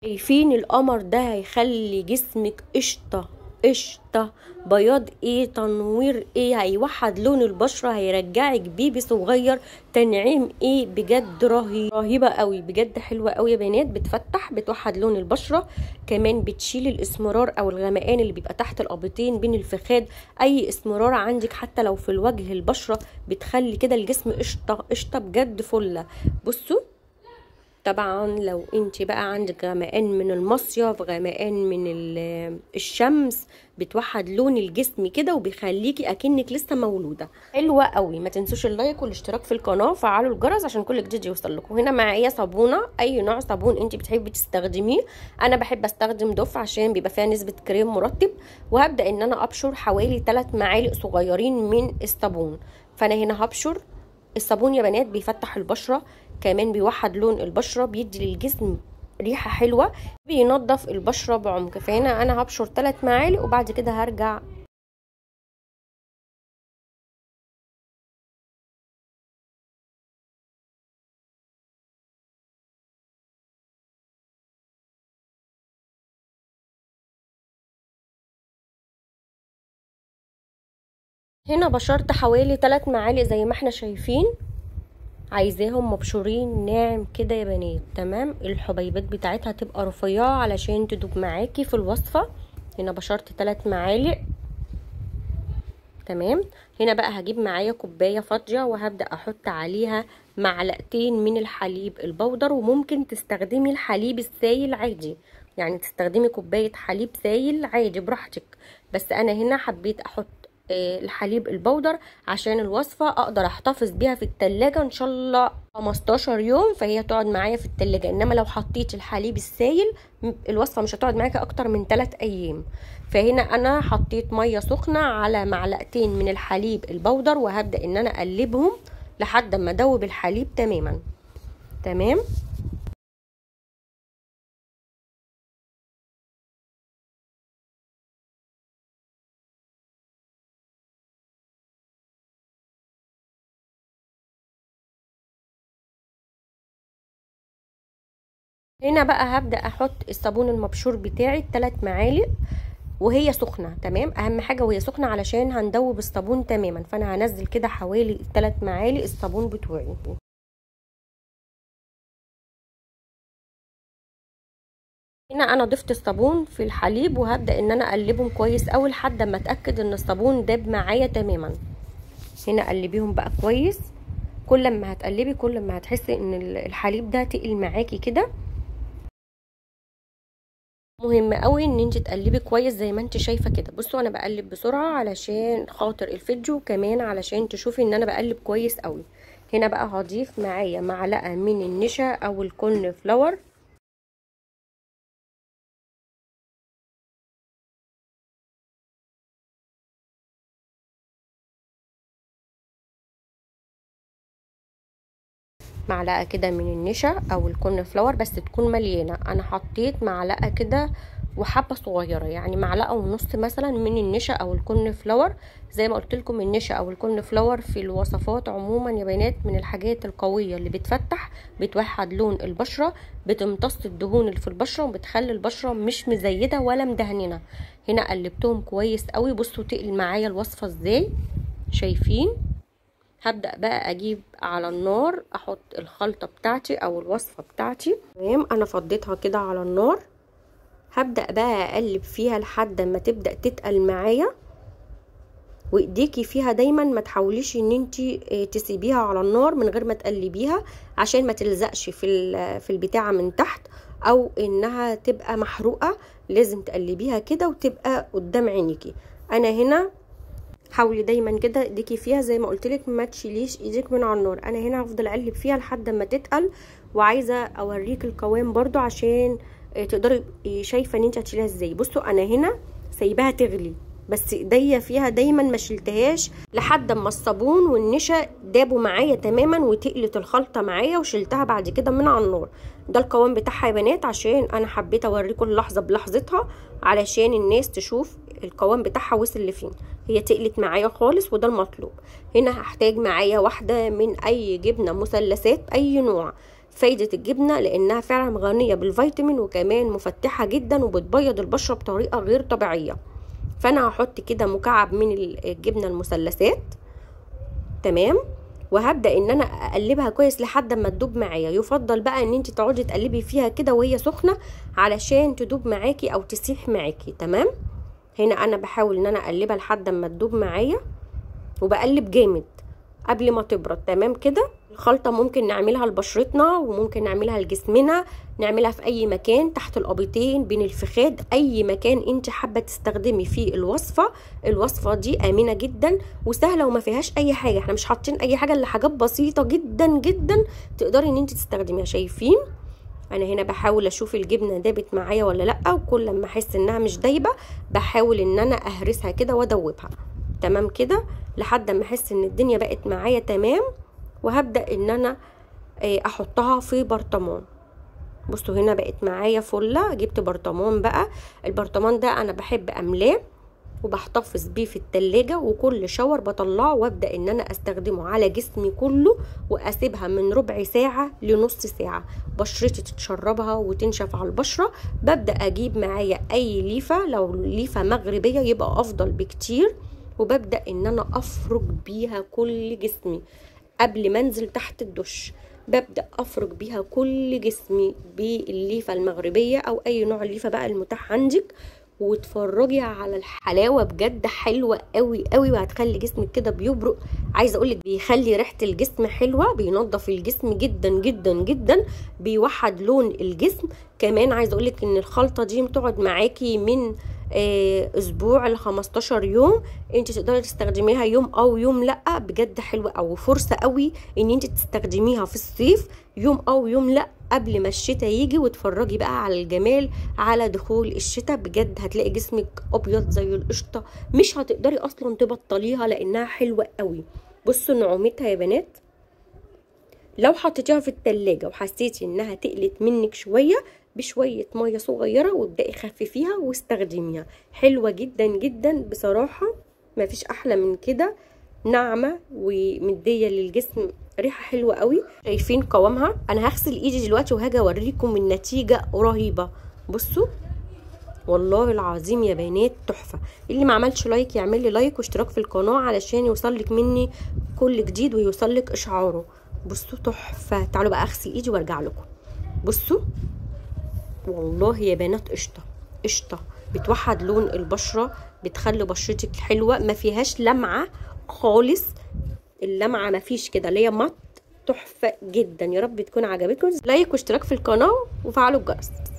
شايفين القمر ده هيخلي جسمك قشطه قشطه، بياض ايه، تنوير ايه، هيوحد لون البشره، هيرجعك بيبي صغير، تنعيم ايه، بجد رهيبه قوي، بجد حلوه قوي يا بنات. بتفتح، بتوحد لون البشره، كمان بتشيل الاسمرار او الغمقان اللي بيبقى تحت الابطين بين الفخاد، اي اسمرار عندك حتى لو في الوجه البشره، بتخلي كده الجسم قشطه قشطه بجد فله. بصوا طبعا لو انت بقى عندك غمقان من المصيف، غمقان من الشمس، بتوحد لون الجسم كده وبيخليكي اكنك لسه مولوده. حلوه قوي. ما تنسوش اللايك والاشتراك في القناه وفعلوا الجرس عشان كل جديد يوصل لكم. هنا معايا صابونه، اي نوع صابون انت بتحبي تستخدميه. انا بحب استخدم دف عشان بيبقى فيها نسبه كريم مرطب، وهبدا ان انا ابشر حوالي 3 معالق صغيرين من الصابون. فانا هنا هبشر الصابون يا بنات، بيفتح البشره، كمان بيوحد لون البشره، بيدي للجسم ريحه حلوه، بينظف البشره بعمق. فهنا انا هبشر 3 معالق وبعد كده هرجع. هنا بشرت حوالي 3 معالق زي ما احنا شايفين، عايزاهم مبشورين ناعم كده يا بنات. تمام، الحبيبات بتاعتها تبقى رفيعه علشان تدوب معاكي في الوصفه. هنا بشرت 3 معالق. تمام، هنا بقى هجيب معايا كوبايه فاضيه وهبدا احط عليها معلقتين من الحليب البودر، وممكن تستخدمي الحليب السايل عادي، يعني تستخدمي كوبايه حليب سايل عادي براحتك، بس انا هنا حبيت احط الحليب البودر عشان الوصفه اقدر احتفظ بيها في التلاجة ان شاء الله 15 يوم، فهي تقعد معايا في التلاجة. انما لو حطيت الحليب السايل الوصفه مش هتقعد معاكي اكتر من 3 ايام. فهنا انا حطيت ميه سخنه على معلقتين من الحليب البودر، وهبدا ان انا اقلبهم لحد ما ادوب الحليب تماما. تمام، هنا بقى هبدا احط الصابون المبشور بتاعي 3 معالق وهي سخنه. تمام، اهم حاجه وهي سخنه علشان هندوب الصابون تماما. فانا هنزل كده حوالي 3 معالق الصابون بتوعي. هنا انا ضفت الصابون في الحليب وهبدا ان انا اقلبهم كويس قوي لحد ما اتاكد ان الصابون داب معايا تماما. هنا قلبيهم بقى كويس، كل ما هتقلبي كل ما هتحسي ان الحليب ده تقل معاكي كده. مهم قوي ان انت تقلبي كويس زي ما انت شايفه كده. بصوا انا بقلب بسرعه علشان خاطر الفيديو، وكمان علشان تشوفي ان انا بقلب كويس قوي. هنا بقى هضيف معايا معلقه من النشا او الكورن فلاور، معلقه كده من النشا او الكورن فلاور بس تكون مليانه. انا حطيت معلقه كده وحبه صغيره، يعني معلقه ونص مثلا من النشا او الكورن فلاور. زي ما قلت لكم النشا او الكورن فلاور في الوصفات عموما يا بنات من الحاجات القويه اللي بتفتح، بتوحد لون البشره، بتمتص الدهون اللي في البشره، وبتخلي البشره مش مزيده ولا مدهننه. هنا قلبتهم كويس قوي. بصوا تقل معايا الوصفه ازاي، شايفين؟ هبدأ بقى اجيب على النار احط الخلطة بتاعتي او الوصفة بتاعتي. تمام، انا فضيتها كده على النار، هبدأ بقى اقلب فيها لحد ما تبدأ تتقل معايا، وايديكي فيها دايما، ما تحاوليش ان انتي تسيبيها على النار من غير ما تقلبيها عشان ما تلزقش في البتاعة من تحت او انها تبقى محروقة. لازم تقلبيها كده وتبقى قدام عينيكي. انا هنا حاولي دايما كده ايديكي فيها زي ما قلتلك، ما تشيليش ايديك من على النار. انا هنا هفضل اقلب فيها لحد ما تتقل، وعايزه اوريك القوام برضو عشان تقدري شايفه ان انت هتشيليها ازاي. بصوا انا هنا سايباها تغلي، بس ايديا فيها دايما ما شلتهاش لحد ما الصابون والنشا دابوا معايا تماما وتقلت الخلطه معايا، وشلتها بعد كده من على النار. ده القوام بتاعها يا بنات، عشان انا حبيت اوريكم اللحظه بلحظتها علشان الناس تشوف القوام بتاعها وصل لفين. هي تقلت معايا خالص وده المطلوب. هنا هحتاج معايا واحده من اي جبنه مثلثات اي نوع. فايدة الجبنة لانها فعلا غنية بالفيتامين وكمان مفتحة جدا وبتبيض البشرة بطريقة غير طبيعية. فانا هحط كده مكعب من الجبنة المثلثات، تمام، وهبدا ان انا اقلبها كويس لحد ما تدوب معايا. يفضل بقى ان انت تقعدي تقلبي فيها كده وهي سخنه علشان تدوب معاكي او تسيح معاكي، تمام. هنا انا بحاول ان انا اقلبها لحد ما تدوب معايا وبقلب جامد قبل ما تبرد، تمام كده. الخلطه ممكن نعملها لبشرتنا وممكن نعملها لجسمنا، نعملها في اي مكان، تحت الابيضين، بين الفخاد، اي مكان انت حابه تستخدمي فيه الوصفه دي امنه جدا وسهله وما فيهاش اي حاجه. احنا مش حاطين اي حاجه الا حاجات بسيطه جدا جدا تقدري ان انت تستخدميها. شايفين انا هنا بحاول اشوف الجبنه دابت معايا ولا لا، وكل ما احس انها مش دايبه بحاول ان انا اهرسها كده وادوبها، تمام كده، لحد ما احس ان الدنيا بقت معايا تمام. وهبدا ان انا احطها في برطمان. بصوا هنا بقت معايا فله. جبت برطمان بقى، البرطمان ده انا بحب املاه وبحتفظ بيه في التلاجة، وكل شاور بطلعه وابدا ان انا استخدمه على جسمي كله، واسيبها من ربع ساعه لنص ساعه بشرتي تتشربها وتنشف على البشره. ببدا اجيب معايا اي ليفه، لو ليفه مغربيه يبقى افضل بكتير، وببدا ان انا افرك بيها كل جسمي قبل ما انزل تحت الدش. ببدأ افرك بيها كل جسمي بالليفة المغربية او اي نوع ليفة بقى المتاح عندك، وتفرجي على الحلاوة بجد حلوة قوي قوي، وهتخلي جسمك كده بيبرق. عايزة اقولك بيخلي ريحة الجسم حلوة، بينظف الجسم جدا جدا جدا، بيوحد لون الجسم. كمان عايزة اقولك ان الخلطة دي بتقعد معاكي من اسبوع ل15 يوم. انت تقدري تستخدميها يوم او يوم لا، بجد حلوه. او فرصه قوي ان انت تستخدميها في الصيف يوم او يوم لا قبل ما الشتاء يجي، وتفرجي بقى على الجمال على دخول الشتاء. بجد هتلاقي جسمك ابيض زي القشطه، مش هتقدري اصلا تبطليها لانها حلوه قوي. بصوا نعومتها يا بنات، لو حطيتيها في التلاجة وحسيتي انها تقلت منك شويه، بشويه ميه صغيره وابدأي خففيها واستخدميها. حلوه جدا جدا بصراحه، ما فيش احلى من كده، ناعمه ومديه للجسم ريحه حلوه قوي. شايفين قوامها؟ انا هغسل ايدي دلوقتي وهاجي اوريكم النتيجه رهيبه. بصوا والله العظيم يا بنات تحفه. اللي ما عملش لايك يعمل لي لايك واشتراك في القناه علشان يوصلك مني كل جديد ويوصلك اشعاره. بصوا تحفه. تعالوا بقى اغسل ايدي وارجع لكم. بصوا والله يا بنات قشطه قشطه، بتوحد لون البشره، بتخلي بشرتك حلوه، ما فيهاش لمعه خالص. اللمعه ما فيش كده، اللي هي مط، تحفه جدا. يا رب تكون عجبتكم. لايك واشتراك في القناه وفعلوا الجرس.